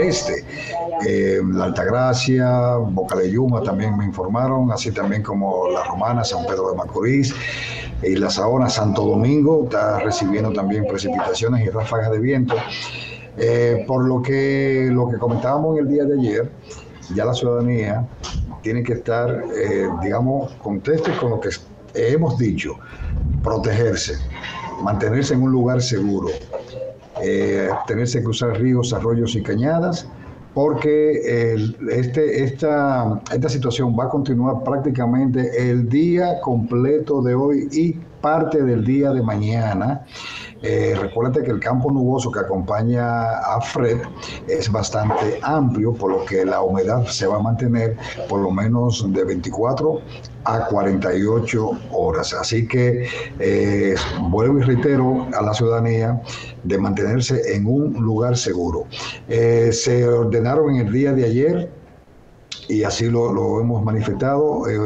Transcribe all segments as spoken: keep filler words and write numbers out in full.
este. Eh, la Altagracia, Boca de Yuma también me informaron, así también como La Romana, San Pedro de Macorís y La Saona, Santo Domingo está recibiendo también precipitaciones y ráfagas de viento. Eh, por lo que lo que comentábamos en el día de ayer, ya la ciudadanía tiene que estar, eh, digamos, conteste con lo que hemos dicho, protegerse, mantenerse en un lugar seguro, eh, tenerse que usar ríos, arroyos y cañadas, porque el, este, esta, esta situación va a continuar prácticamente el día completo de hoy y parte del día de mañana. Eh, recuérdate que el campo nuboso que acompaña a Fred es bastante amplio, por lo que la humedad se va a mantener por lo menos de veinticuatro a cuarenta y ocho horas. Así que eh, vuelvo y reitero a la ciudadanía de mantenerse en un lugar seguro. Eh, se ordenaron en el día de ayer, y así lo, lo hemos manifestado, eh,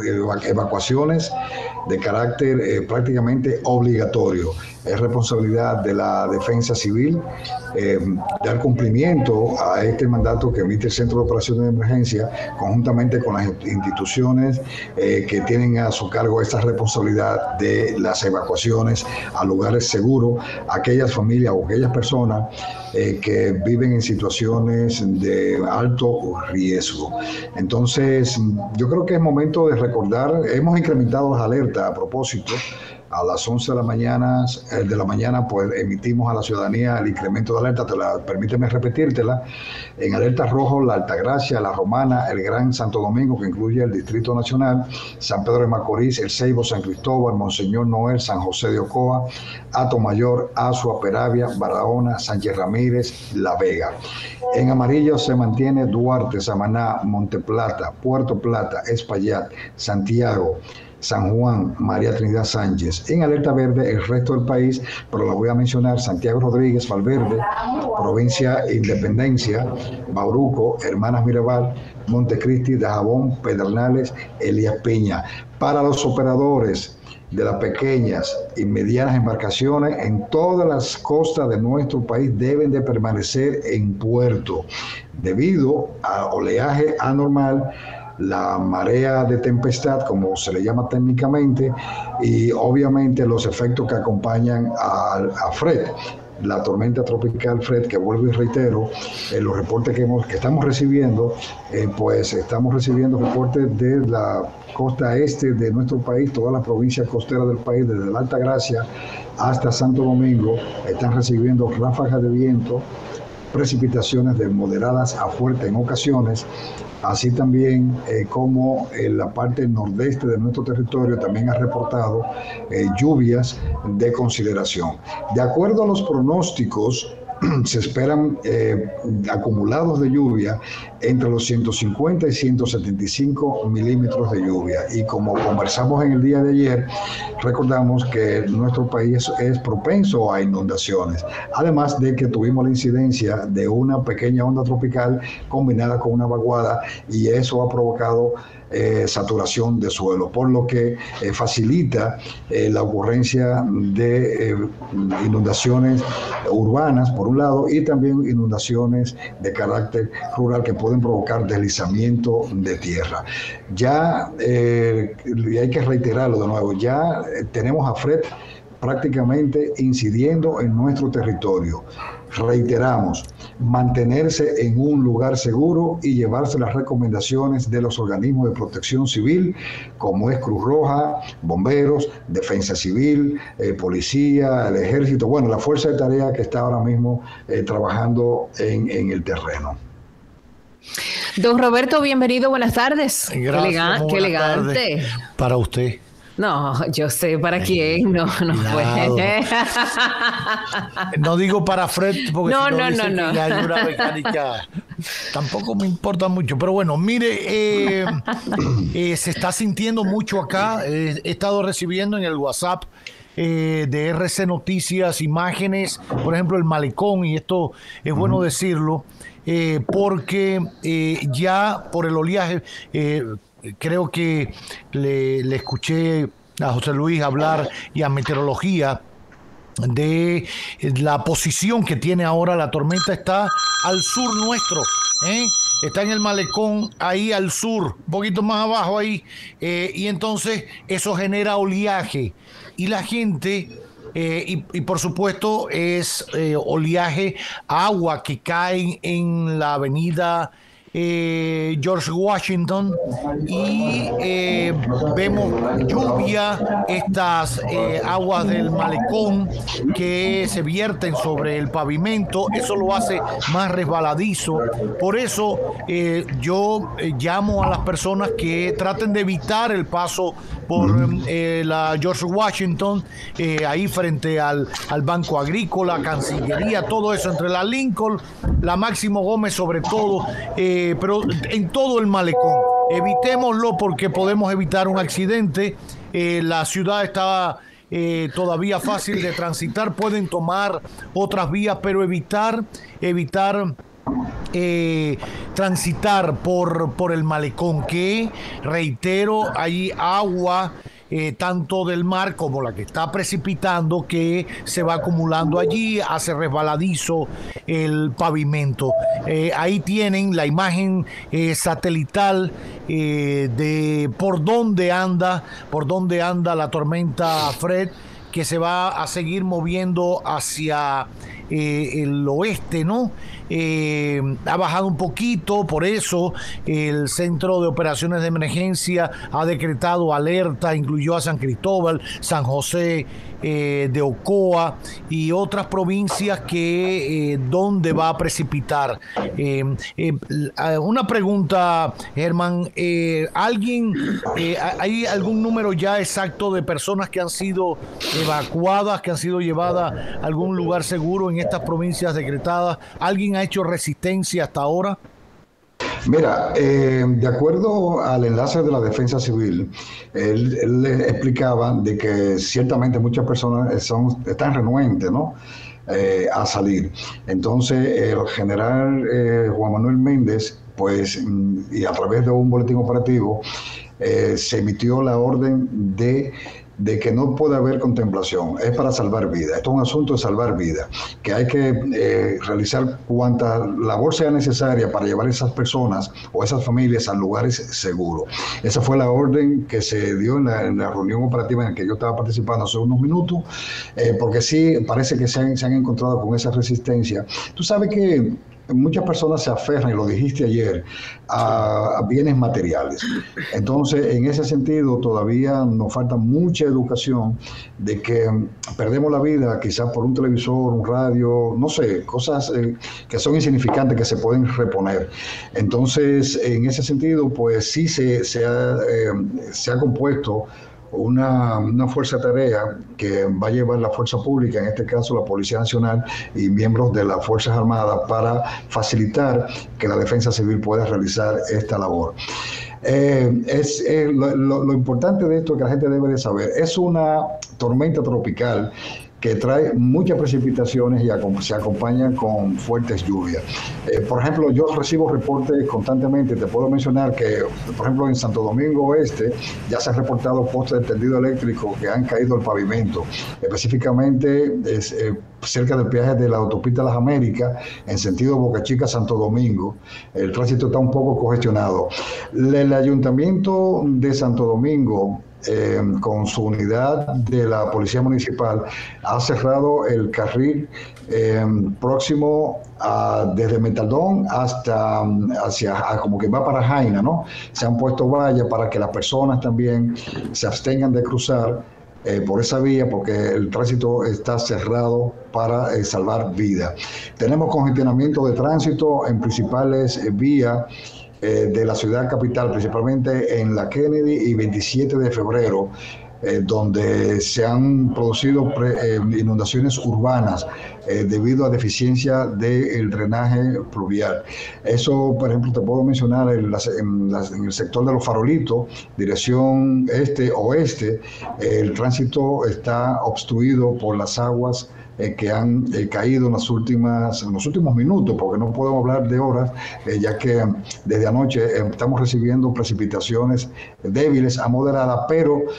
evacuaciones de carácter eh, prácticamente obligatorio. Es responsabilidad de la Defensa Civil eh, dar cumplimiento a este mandato que emite el Centro de Operaciones de Emergencia, conjuntamente con las instituciones eh, que tienen a su cargo esta responsabilidad de las evacuaciones a lugares seguros, aquellas familias o aquellas personas eh, que viven en situaciones de alto riesgo. Entonces, yo creo que es momento de recordar, hemos incrementado las alertas a propósito. A las once de la mañana, de la mañana, pues emitimos a la ciudadanía el incremento de alerta. Te la, permíteme repetírtela. En alerta rojo, la Altagracia, la Romana, el Gran Santo Domingo, que incluye el Distrito Nacional, San Pedro de Macorís, El Ceibo, San Cristóbal, Monseñor Noel, San José de Ocoa, Atomayor, Azua, Peravia, Barahona, Sánchez Ramírez, La Vega. En amarillo se mantiene Duarte, Samaná, Monteplata, Puerto Plata, Espaillat, Santiago, San Juan, María Trinidad Sánchez. En alerta verde el resto del país, pero la voy a mencionar: Santiago Rodríguez, Valverde, Provincia Independencia, Bauruco, Hermanas Mirabal, Montecristi, Dajabón, Pedernales, Elías Piña. Para los operadores de las pequeñas y medianas embarcaciones en todas las costas de nuestro país deben de permanecer en puerto debido a oleaje anormal, la marea de tempestad, como se le llama técnicamente, y obviamente los efectos que acompañan a, a Fred, la tormenta tropical Fred, que vuelvo y reitero, eh, los reportes que, hemos, que estamos recibiendo, eh, pues estamos recibiendo reportes de la costa este de nuestro país, todas las provincias costeras del país, desde la Altagracia hasta Santo Domingo, están recibiendo ráfagas de viento, precipitaciones de moderadas a fuertes en ocasiones, así también eh, como en la parte nordeste de nuestro territorio también ha reportado eh, lluvias de consideración. De acuerdo a los pronósticos, se esperan eh, acumulados de lluvia entre los ciento cincuenta y ciento setenta y cinco milímetros de lluvia. Y como conversamos en el día de ayer, recordamos que nuestro país es propenso a inundaciones, además de que tuvimos la incidencia de una pequeña onda tropical combinada con una vaguada, y eso ha provocado Eh, saturación de suelo, por lo que eh, facilita eh, la ocurrencia de eh, inundaciones urbanas, por un lado, y también inundaciones de carácter rural que pueden provocar deslizamiento de tierra. Ya, eh, y hay que reiterarlo de nuevo, ya eh, tenemos a Fred prácticamente incidiendo en nuestro territorio. Reiteramos, mantenerse en un lugar seguro y llevarse las recomendaciones de los organismos de protección civil, como es Cruz Roja, bomberos, defensa civil, eh, policía, el ejército, bueno, la fuerza de tarea que está ahora mismo eh, trabajando en, en el terreno. Don Roberto, bienvenido, buenas tardes. Gracias, qué, elegante, qué elegante. Para usted. No, yo sé para quién, no, no fue. No digo para Fred, porque no, si no, no, dice no, que no. ya hay una mecánica. Tampoco me importa mucho, pero bueno, mire, eh, eh, se está sintiendo mucho acá. Eh, he estado recibiendo en el WhatsApp eh, de R C Noticias imágenes, por ejemplo, el malecón, y esto es uh-huh. bueno decirlo, eh, porque eh, ya por el oleaje, eh, creo que le, le escuché a José Luis hablar y a Meteorología de la posición que tiene ahora la tormenta. Está al sur nuestro, ¿eh? Está en el malecón, ahí al sur, un poquito más abajo ahí, eh, y entonces eso genera oleaje, y la gente, eh, y, y por supuesto es eh, oleaje, agua que cae en la avenida Eh, George Washington, y eh, vemos lluvia, estas eh, aguas del malecón que se vierten sobre el pavimento. Eso lo hace más resbaladizo. Por eso eh, yo eh, llamo a las personas que traten de evitar el paso por eh, la George Washington, eh, ahí frente al, al Banco Agrícola, Cancillería, todo eso, entre la Lincoln, la Máximo Gómez sobre todo, eh, pero en todo el malecón. Evitémoslo porque podemos evitar un accidente. Eh, la ciudad está eh, todavía fácil de transitar, pueden tomar otras vías, pero evitar, evitar Eh, transitar por, por el malecón, que, reitero, hay agua eh, tanto del mar como la que está precipitando, que se va acumulando allí, hace resbaladizo el pavimento. Eh, ahí tienen la imagen eh, satelital eh, de por dónde anda, por dónde anda la tormenta Fred, que se va a seguir moviendo hacia eh, el oeste, ¿no? Eh, ha bajado un poquito, por eso el Centro de Operaciones de Emergencia ha decretado alerta, incluyó a San Cristóbal, San José eh, de Ocoa y otras provincias que eh, donde va a precipitar. Eh, eh, una pregunta, Germán, eh, ¿alguien, eh, hay algún número ya exacto de personas que han sido evacuadas, que han sido llevadas a algún lugar seguro en estas provincias decretadas? ¿Alguien ha hecho resistencia hasta ahora? Mira, eh, de acuerdo al enlace de la Defensa Civil, él, él explicaba de que ciertamente muchas personas son, están renuentes, ¿no? Eh, a salir. Entonces, el general eh, Juan Manuel Méndez, pues, y a través de un boletín operativo, eh, se emitió la orden de de que no puede haber contemplación, es para salvar vida. Esto es un asunto de salvar vida, que hay que eh, realizar cuanta labor sea necesaria para llevar a esas personas o esas familias a lugares seguros. Esa fue la orden que se dio en la, en la reunión operativa en la que yo estaba participando hace unos minutos, eh, porque sí, parece que se han, se han encontrado con esa resistencia. Tú sabes que muchas personas se aferran, y lo dijiste ayer, a, a bienes materiales. Entonces, en ese sentido, todavía nos falta mucha educación de que perdemos la vida quizás por un televisor, un radio, no sé, cosas eh, que son insignificantes que se pueden reponer. Entonces, en ese sentido, pues sí se, se, ha, eh, se ha compuesto Una, una fuerza tarea que va a llevar la fuerza pública, en este caso la Policía Nacional y miembros de las Fuerzas Armadas, para facilitar que la Defensa Civil pueda realizar esta labor. Eh, es, eh, lo, lo, lo importante de esto que la gente debe de saber, es una tormenta tropical que trae muchas precipitaciones y se acompañan con fuertes lluvias. Eh, por ejemplo, yo recibo reportes constantemente. Te puedo mencionar que, por ejemplo, en Santo Domingo Oeste ya se han reportado postes de tendido eléctrico que han caído al pavimento. Específicamente es, eh, cerca del peaje de la autopista Las Américas, en sentido Boca Chica, Santo Domingo. El tránsito está un poco congestionado. El Ayuntamiento de Santo Domingo, Eh, con su unidad de la Policía Municipal, ha cerrado el carril eh, próximo a, desde Metaldón hasta hacia a, como que va para Jaina, ¿no? Se han puesto vallas para que las personas también se abstengan de cruzar eh, por esa vía, porque el tránsito está cerrado para eh, salvar vidas. Tenemos congestionamiento de tránsito en principales eh, vías Eh, de la ciudad capital, principalmente en la Kennedy y veintisiete de febrero, eh, donde se han producido pre, eh, inundaciones urbanas eh, debido a deficiencia del drenaje pluvial. Eso, por ejemplo, te puedo mencionar en, las, en, las, en el sector de los Farolitos, dirección este-oeste, eh, el tránsito está obstruido por las aguas Eh, que han eh, caído en las últimas, en los últimos minutos, porque no podemos hablar de horas, eh, ya que desde anoche eh, estamos recibiendo precipitaciones débiles a moderadas, pero como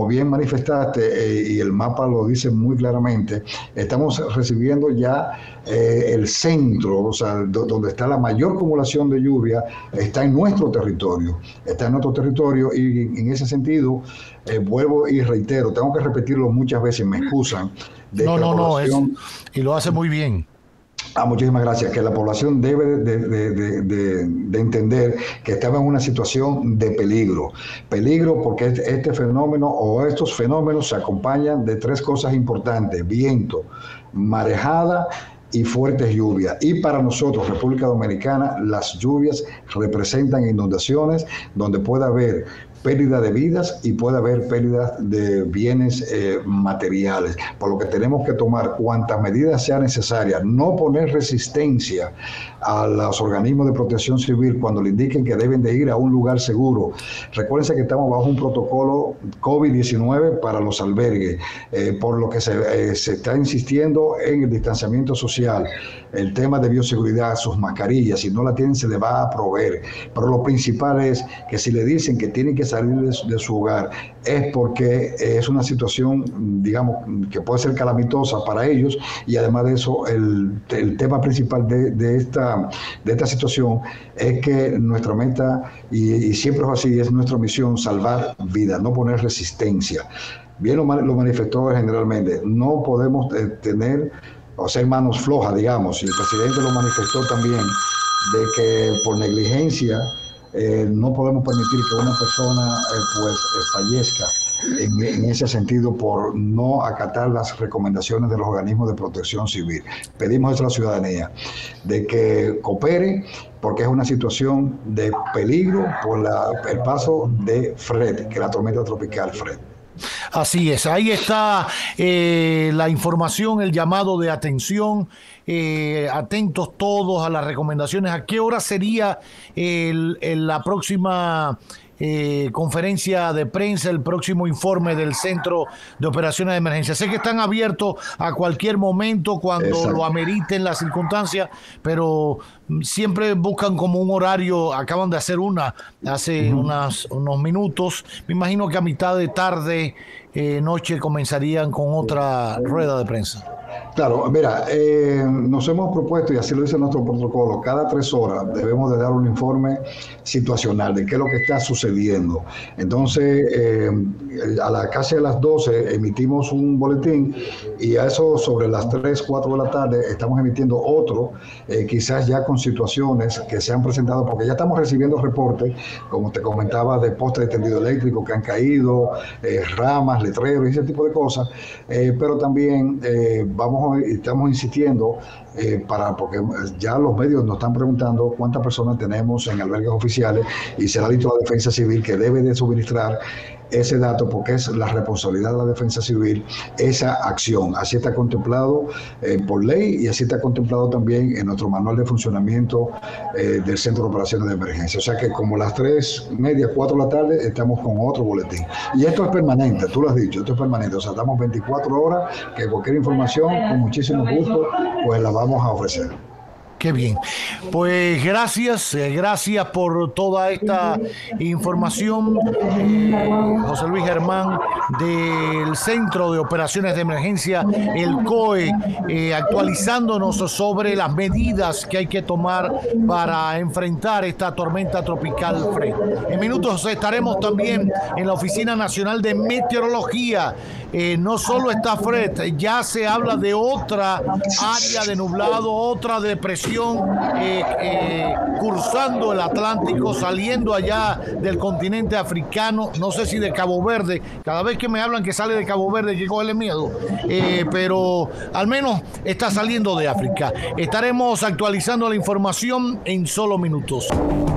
como bien manifestaste, eh, y el mapa lo dice muy claramente, estamos recibiendo ya eh, el centro, o sea, do, donde está la mayor acumulación de lluvia, está en nuestro territorio, está en nuestro territorio y en ese sentido, eh, vuelvo y reitero, tengo que repetirlo muchas veces, me excusan. De no, que no, la no, es, población, y lo hace muy bien. Ah, muchísimas gracias. Que la población debe de, de, de, de, de entender que estamos en una situación de peligro. Peligro porque este, este fenómeno o estos fenómenos se acompañan de tres cosas importantes: viento, marejada y fuertes lluvias. Y para nosotros, República Dominicana, las lluvias representan inundaciones donde puede haber pérdida de vidas y puede haber pérdida de bienes eh, materiales, por lo que tenemos que tomar cuantas medidas sean necesarias, no poner resistencia a los organismos de protección civil cuando le indiquen que deben de ir a un lugar seguro. Recuérdense que estamos bajo un protocolo COVID diecinueve para los albergues, eh, por lo que se, eh, se está insistiendo en el distanciamiento social, el tema de bioseguridad, sus mascarillas, si no la tienen se le va a proveer, pero lo principal es que si le dicen que tienen que salir de, de su hogar es porque es una situación, digamos, que puede ser calamitosa para ellos, y además de eso el, el tema principal de, de, esta, de esta situación es que nuestra meta, y, y siempre es así, es nuestra misión salvar vidas, no poner resistencia. Bien lo, lo manifestó generalmente, no podemos eh, tener o ser manos flojas, digamos, y el presidente lo manifestó también, de que por negligencia Eh, no podemos permitir que una persona eh, pues eh, fallezca en, en ese sentido por no acatar las recomendaciones de los organismos de protección civil. Pedimos eso a la ciudadanía, de que coopere, porque es una situación de peligro por la, el paso de Fred, que es la tormenta tropical Fred. Así es, ahí está eh, la información, el llamado de atención, eh, atentos todos a las recomendaciones. ¿A qué hora sería el, el, la próxima eh, conferencia de prensa, el próximo informe del Centro de Operaciones de Emergencia? Sé que están abiertos a cualquier momento cuando Exacto. lo ameriten las circunstancias, pero siempre buscan como un horario. Acaban de hacer una hace uh-huh. unas, unos minutos. Me imagino que a mitad de tarde, eh, noche, comenzarían con otra rueda de prensa. Claro, mira, eh, nos hemos propuesto, y así lo dice nuestro protocolo, cada tres horas debemos de dar un informe situacional de qué es lo que está sucediendo. Entonces, eh, a la casi a las doce emitimos un boletín, y a eso sobre las tres, cuatro de la tarde estamos emitiendo otro, eh, quizás ya con situaciones que se han presentado, porque ya estamos recibiendo reportes, como te comentaba, de postes de tendido eléctrico que han caído, eh, ramas, letreros y ese tipo de cosas, eh, pero también eh, vamos estamos insistiendo eh, para, porque ya los medios nos están preguntando cuántas personas tenemos en albergues oficiales, y se le ha dicho a la Defensa Civil que debe de suministrar ese dato, porque es la responsabilidad de la Defensa Civil esa acción. Así está contemplado eh, por ley, y así está contemplado también en nuestro manual de funcionamiento eh, del Centro de Operaciones de Emergencia. O sea que como las tres media, cuatro de la tarde, estamos con otro boletín. Y esto es permanente, tú lo has dicho, esto es permanente. O sea, estamos veinticuatro horas, que cualquier información, con muchísimo gusto, pues la vamos a ofrecer. Qué bien. Pues gracias, eh, gracias por toda esta información, eh, José Luis Germán, del Centro de Operaciones de Emergencia, el C O E, eh, actualizándonos sobre las medidas que hay que tomar para enfrentar esta tormenta tropical Fred. En minutos estaremos también en la Oficina Nacional de Meteorología. Eh, no solo está Fred, ya se habla de otra área de nublado, otra depresión eh, eh, cursando el Atlántico, saliendo allá del continente africano, no sé si de Cabo Verde. Cada vez que me hablan que sale de Cabo Verde, que cogerle miedo, eh, pero al menos está saliendo de África. Estaremos actualizando la información en solo minutos.